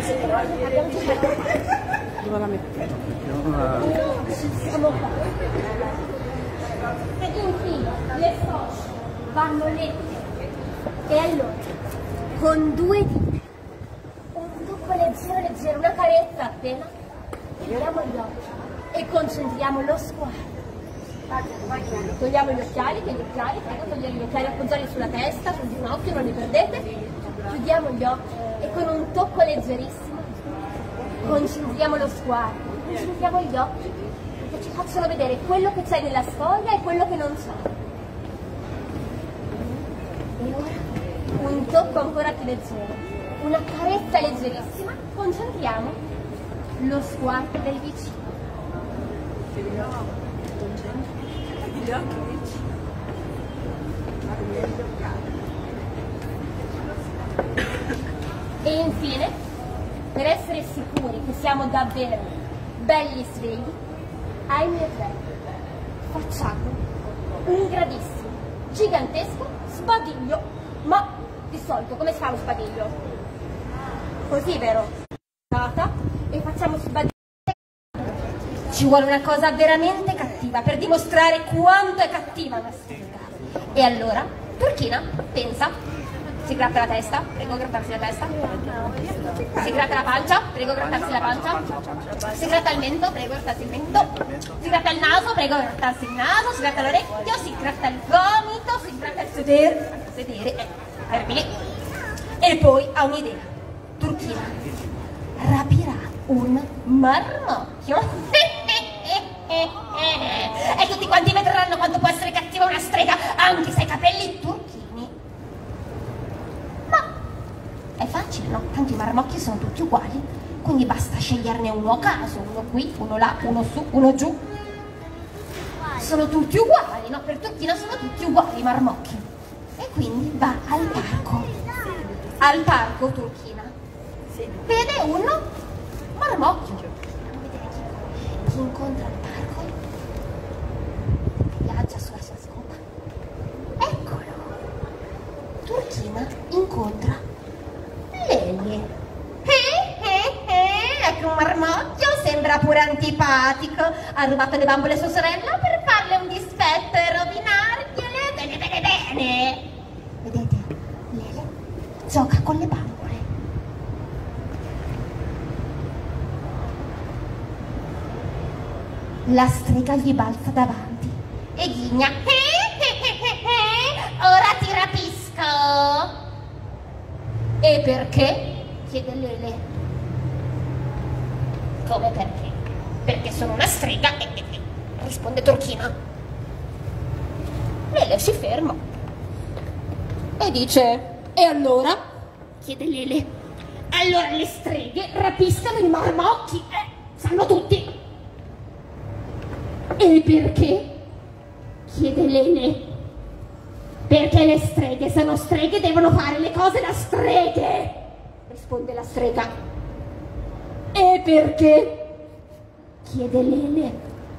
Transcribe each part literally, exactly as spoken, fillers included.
Dove la mettiamo? Siamo qua. E infine le fosce vanno lette. E allora, con due dita, un tocco leggero leggero, una carezza appena, chiudiamo gli occhi e concentriamo lo sguardo. Togliamo gli occhiali, che gli occhiali, prego, togliere gli occhiali, appoggiarli sulla testa, sul ginocchio, non li perdete. Chiudiamo gli occhi e con un tocco leggerissimo concentriamo lo sguardo, concentriamo gli occhi che ci facciano vedere quello che c'è nella storia e quello che non c'è. E ora un tocco ancora più leggero, una carezza leggerissima, concentriamo lo sguardo del vicino. Gli occhi dici? E infine, per essere sicuri che siamo davvero belli svegli, ai miei tre facciamo un gradissimo, gigantesco sbadiglio. Ma di solito come si fa lo sbadiglio? Così, vero? E facciamo sbadiglio. Ci vuole una cosa veramente cattiva per dimostrare quanto è cattiva una strega. E allora, Turchina pensa, si gratta la testa, prego grattarsi la testa, si gratta la pancia, prego grattarsi la pancia, si gratta il mento, prego grattarsi il mento, si gratta il naso, prego grattarsi il naso, si gratta l'orecchio, si gratta il gomito, si gratta il sedere, sedere, eh, termine. E poi ha un'idea, Turchina rapirà un marmocchio. E tutti quanti vedranno quanto può essere cattiva una strega, anche se ha i capelli turchini. Ma è facile, no? Tanto i marmocchi sono tutti uguali, quindi basta sceglierne uno a caso, uno qui, uno là, uno su, uno giù. Sono tutti uguali, no? Per Turchina sono tutti uguali i marmocchi. E quindi va al parco. Al parco, Turchina vede un marmocchio. Chi incontra al parco viaggia sulla sua scopa. Eccolo! Turchina incontra Lele. Eh, eh, eh, ecco un marmocchio, sembra pure antipatico. Ha rubato le bambole a sua sorella per farle un dispetto e rovinargliele. Bene, bene, bene. Vedete, Lele gioca con le bambole. La strega gli balza davanti e ghigna. Eh, eh, eh, eh, ora ti rapisco. E perché? Chiede Lele. Come perché? Perché sono una strega, eh, eh, eh, risponde Turchina. Lele si ferma e dice: e allora? Chiede Lele. Allora le streghe rapiscano i marmocchi, eh, sanno tutti. E perché? Chiede Lele. Perché le streghe sono streghe, devono fare le cose da streghe, risponde la strega. E perché? Chiede Lele.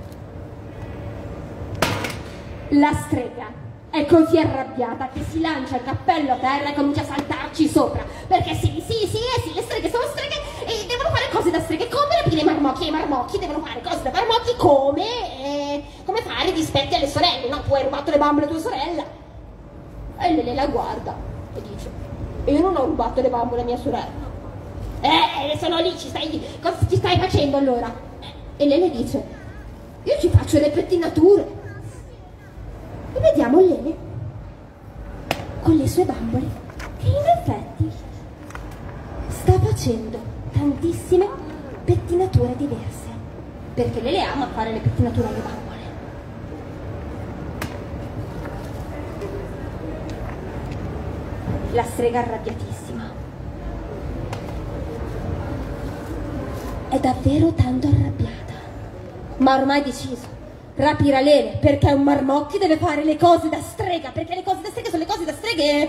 La strega è così arrabbiata che si lancia il cappello a terra e comincia a saltarci sopra. Perché sì, sì, sì, eh sì, le streghe sono streghe e devono fare cose da streghe, come rapire i marmocchi. E i marmocchi devono fare cose da marmocchi, come, eh, come fare dispetti alle sorelle. No, tu hai rubato le bambole a tua sorella. E Lele la guarda e dice: io non ho rubato le bambole a mia sorella. Eh, sono lì, ci stai, cosa ci stai facendo allora? E Lele dice: io ci faccio le pettinature. E vediamo Lele con le sue bambole che in effetti sta facendo tantissime pettinature diverse, perché Lele ama fare le pettinature alle bambole. La strega arrabbiatissima è davvero tanto arrabbiata, ma ormai deciso. Rapirà Lele, perché un marmocchio deve fare le cose da strega, perché le cose da strega sono le cose da streghe.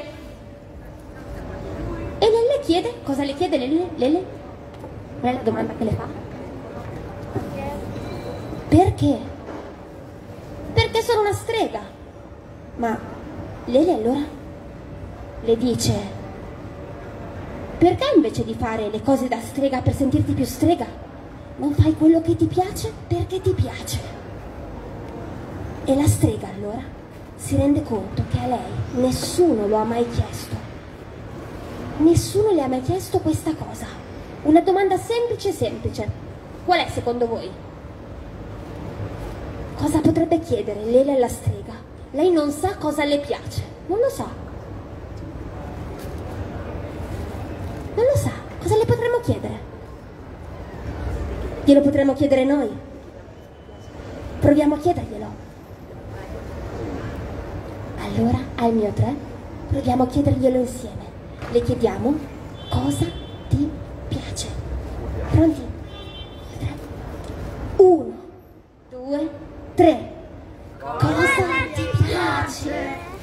E Lele chiede, cosa le chiede Lele? Lele? Qual è la domanda che le fa? Perché? Perché sono una strega. Ma Lele allora le dice: perché invece di fare le cose da strega per sentirti più strega, non fai quello che ti piace perché ti piace? E la strega allora si rende conto che a lei nessuno lo ha mai chiesto. Nessuno le ha mai chiesto questa cosa. Una domanda semplice semplice. Qual è secondo voi? Cosa potrebbe chiedere Lele alla strega? Lei non sa cosa le piace. Non lo sa. Non lo sa. Cosa le potremmo chiedere? Glielo potremmo chiedere noi. Proviamo a chiederglielo. Allora, al mio tre, proviamo a chiederglielo insieme. Le chiediamo cosa ti piace. Pronti? Tre. Uno, due, tre. Cosa ti piace?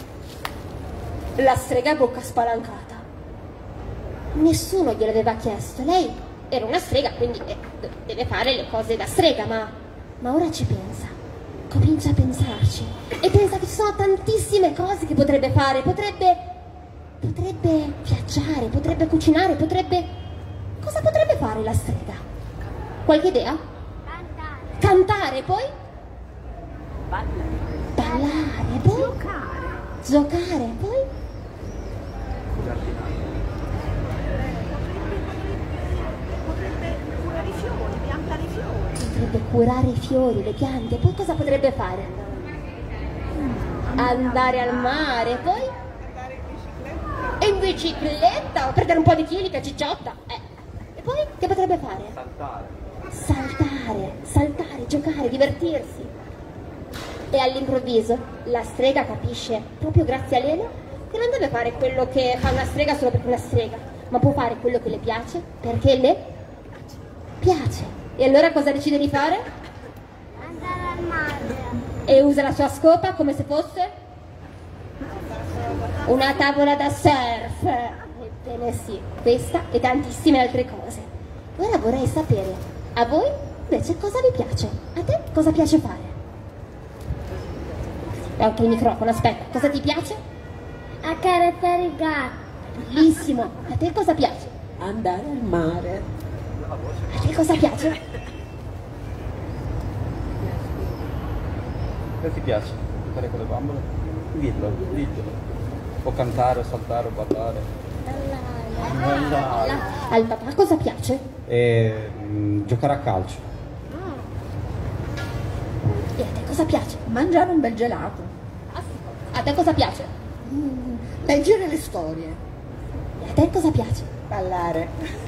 La strega a bocca spalancata. Nessuno gliel'aveva chiesto. Lei era una strega, quindi deve fare le cose da strega, ma, ma ora ci pensa. Comincia a pensarci e pensa che ci sono tantissime cose che potrebbe fare. Potrebbe, potrebbe viaggiare, potrebbe cucinare, potrebbe... Cosa potrebbe fare la strega? Qualche idea? Cantare. Cantare, poi? Ballare. Ballare, poi? Giocare. Giocare, poi? Potrebbe curare i fiori, piantare i fiori. Potrebbe curare i fiori, le piante, poi cosa potrebbe fare? Andare al mare, poi? Andare in bicicletta. E in bicicletta, o prendere un po' di chili che cicciotta. Eh. E poi che potrebbe fare? Saltare. Saltare, saltare, giocare, divertirsi. E all'improvviso la strega capisce, proprio grazie a Lele, che non deve fare quello che fa una strega solo perché è una strega, ma può fare quello che le piace perché le piace. E allora cosa decide di fare? Andare al mare. E usa la sua scopa come se fosse una tavola da surf. Ebbene sì, questa e tantissime altre cose. Ora vorrei sapere, a voi invece cosa vi piace? A te cosa piace fare? Anche il microfono, aspetta, cosa ti piace? Accarezzare il gatto. Bellissimo, a te cosa piace? Andare al mare. A te cosa piace? Che ti piace? Giocare con le bambole? Dillo, dillo. O cantare, o saltare, o ballare. Ballare. Al papà cosa piace? E mm, giocare a calcio. E a te cosa piace? Mangiare un bel gelato. A te cosa piace? Mm, leggere le storie. E a te cosa piace? Ballare.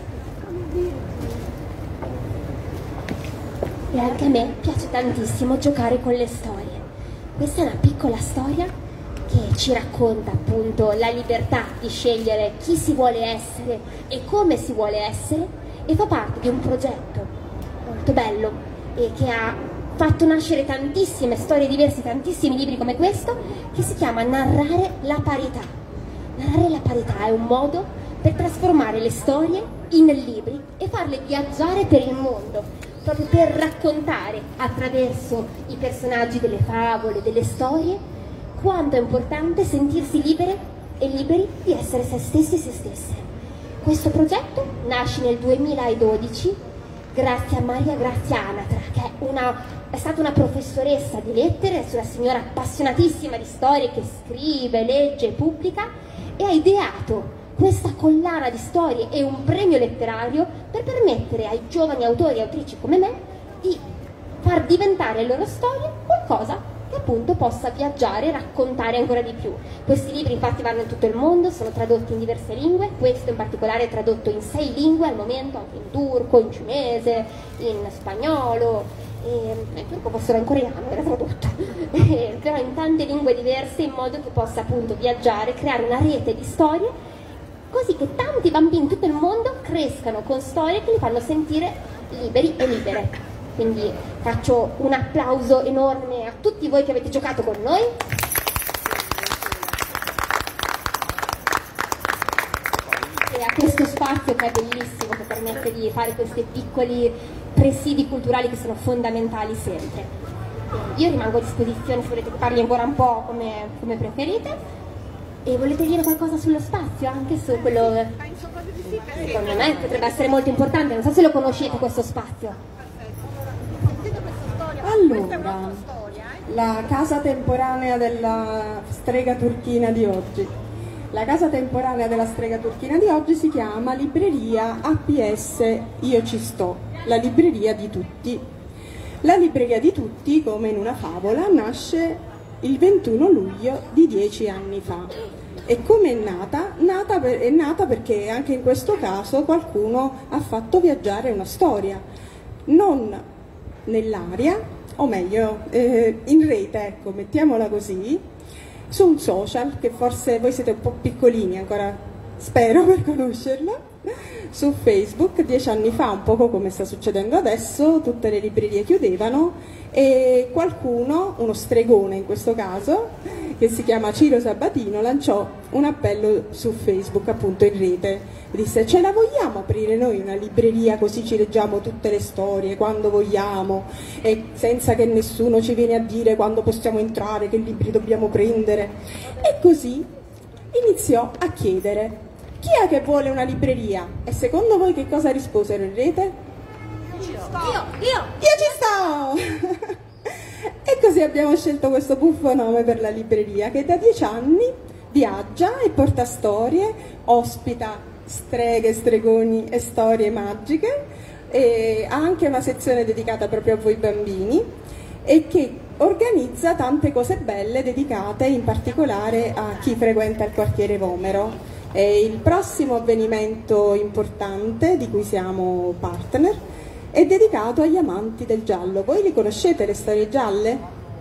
E anche a me piace tantissimo giocare con le storie. Questa è una piccola storia che ci racconta appunto la libertà di scegliere chi si vuole essere e come si vuole essere, e fa parte di un progetto molto bello e che ha fatto nascere tantissime storie diverse, tantissimi libri come questo, che si chiama Narrare la parità. Narrare la parità è un modo per trasformare le storie in libri e farle viaggiare per il mondo, proprio per raccontare attraverso i personaggi delle favole, delle storie, quanto è importante sentirsi libere e liberi di essere se stessi e se stesse. Questo progetto nasce nel duemiladodici grazie a Maria Grazia Anatra, che è, una, è stata una professoressa di lettere, è una signora appassionatissima di storie che scrive, legge e pubblica, e ha ideato questa collana di storie e un premio letterario per permettere ai giovani autori e autrici come me di far diventare le loro storie qualcosa che appunto possa viaggiare e raccontare ancora di più. Questi libri infatti vanno in tutto il mondo, sono tradotti in diverse lingue, questo in particolare è tradotto in sei lingue al momento, anche in turco, in cinese, in spagnolo, e, in turco forse era in coreano, era tradotto, e, però in tante lingue diverse, in modo che possa appunto viaggiare, creare una rete di storie, così che tanti bambini in tutto il mondo crescano con storie che li fanno sentire liberi e libere. Quindi faccio un applauso enorme a tutti voi che avete giocato con noi. E a questo spazio che è bellissimo, che permette di fare questi piccoli presidi culturali che sono fondamentali sempre. Io rimango a disposizione se volete che parli ancora un po' come, come preferite. E volete dire qualcosa sullo spazio, anche su quello... Penso proprio di sì, perché Secondo me potrebbe essere molto importante, non so se lo conoscete questo spazio. sentite questa storia. Questa è Allora, un'altra storia, eh. la casa temporanea della strega turchina di oggi. La casa temporanea della strega turchina di oggi si chiama Libreria A P S Io Ci Sto, la libreria di tutti. La libreria di tutti, come in una favola, nasce il ventuno luglio di dieci anni fa. E come è nata? Nata per, è nata perché anche in questo caso qualcuno ha fatto viaggiare una storia, non nell'aria, o meglio eh, in rete, ecco, mettiamola così, su un social che forse voi siete un po' piccolini ancora, spero, per conoscerlo. Su Facebook dieci anni fa, un poco come sta succedendo adesso, tutte le librerie chiudevano e qualcuno, uno stregone in questo caso, che si chiama Ciro Sabatino, lanciò un appello su Facebook, appunto in rete. Disse: ce la vogliamo aprire noi una libreria così ci leggiamo tutte le storie quando vogliamo e senza che nessuno ci viene a dire quando possiamo entrare, che libri dobbiamo prendere? E così iniziò a chiedere: chi è che vuole una libreria? E secondo voi che cosa risposero in rete? Io, io! Io ci sto! E così abbiamo scelto questo buffo nome per la libreria, che da dieci anni viaggia e porta storie, ospita streghe, stregoni e storie magiche, e ha anche una sezione dedicata proprio a voi bambini e che organizza tante cose belle dedicate in particolare a chi frequenta il quartiere Vomero. E il prossimo avvenimento importante di cui siamo partner è dedicato agli amanti del giallo. Voi li conoscete le storie gialle?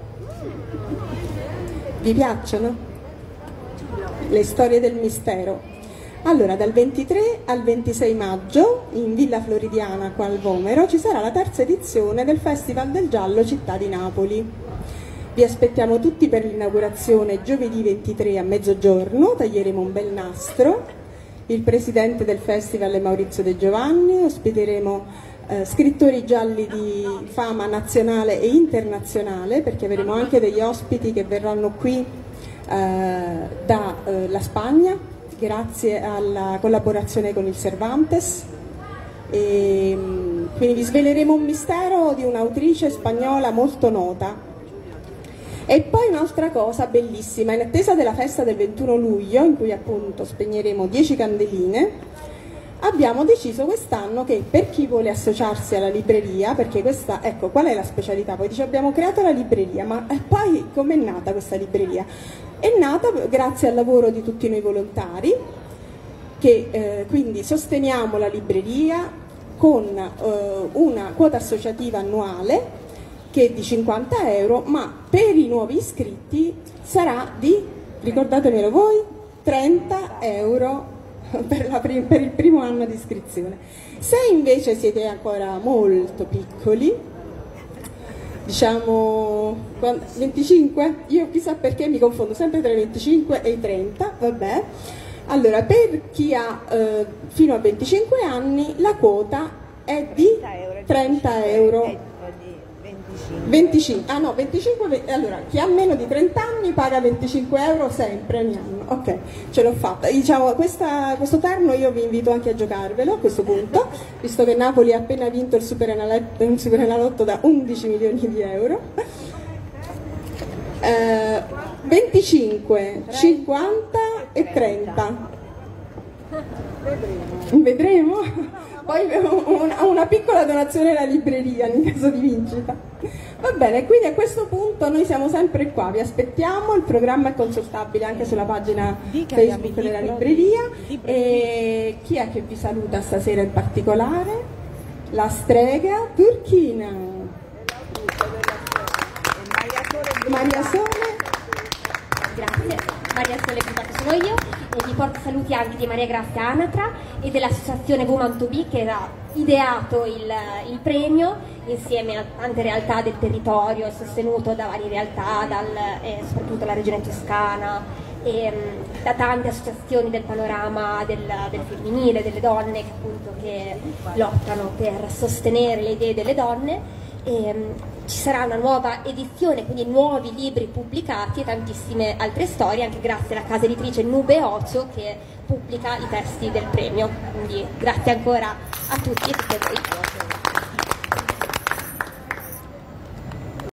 Vi piacciono? Le storie del mistero. Allora, dal ventitré al ventisei maggio in Villa Floridiana qua al Vomero ci sarà la terza edizione del Festival del Giallo Città di Napoli. Vi aspettiamo tutti per l'inaugurazione giovedì ventitré a mezzogiorno, taglieremo un bel nastro. Il presidente del festival è Maurizio De Giovanni, ospiteremo eh, scrittori gialli di fama nazionale e internazionale, perché avremo anche degli ospiti che verranno qui eh, dalla eh, Spagna, grazie alla collaborazione con il Cervantes. E, quindi vi sveleremo un mistero di un'autrice spagnola molto nota. E poi un'altra cosa bellissima, in attesa della festa del ventuno luglio, in cui appunto spegneremo dieci candeline, abbiamo deciso quest'anno che per chi vuole associarsi alla libreria, perché questa, ecco, qual è la specialità? Poi dice abbiamo creato la libreria, ma poi com'è nata questa libreria? È nata grazie al lavoro di tutti noi volontari, che eh, quindi sosteniamo la libreria con eh, una quota associativa annuale che è di cinquanta euro, ma per i nuovi iscritti sarà di, ricordatemelo voi, trenta euro per, la prim- per il primo anno di iscrizione. Se invece siete ancora molto piccoli, diciamo venticinque, io chissà perché mi confondo sempre tra i venticinque e i trenta, vabbè. Allora, per chi ha eh, fino a venticinque anni la quota è di trenta euro. venticinque, ah no, venticinque, allora chi ha meno di trenta anni paga venticinque euro sempre ogni anno. Ok, ce l'ho fatta. Diciamo, questa, questo terno io vi invito anche a giocarvelo a questo punto, visto che Napoli ha appena vinto il Superenalotto, il Superenalotto da undici milioni di euro. Eh, venticinque, cinquanta e trenta. Vedremo. Poi una, una piccola donazione alla libreria in caso di vincita. Va bene, quindi a questo punto noi siamo sempre qua, vi aspettiamo, il programma è consultabile anche sulla pagina Facebook della libreria. E chi è che vi saluta stasera in particolare? La strega turchina. Maria Sole. Grazie. Maria Sole Cripato sono io e vi porto saluti anche di Maria Grazia Anatra e dell'associazione Woman to Be che ha ideato il, il premio insieme a tante realtà del territorio e sostenuto da varie realtà, dal, eh, soprattutto dalla regione toscana e mh, da tante associazioni del panorama del, del femminile, delle donne che appunto che lottano per sostenere le idee delle donne. E, mh, ci sarà una nuova edizione, quindi nuovi libri pubblicati e tantissime altre storie, anche grazie alla casa editrice Nube Ocio che pubblica i testi del premio. Quindi grazie ancora a tutti e tutte voi.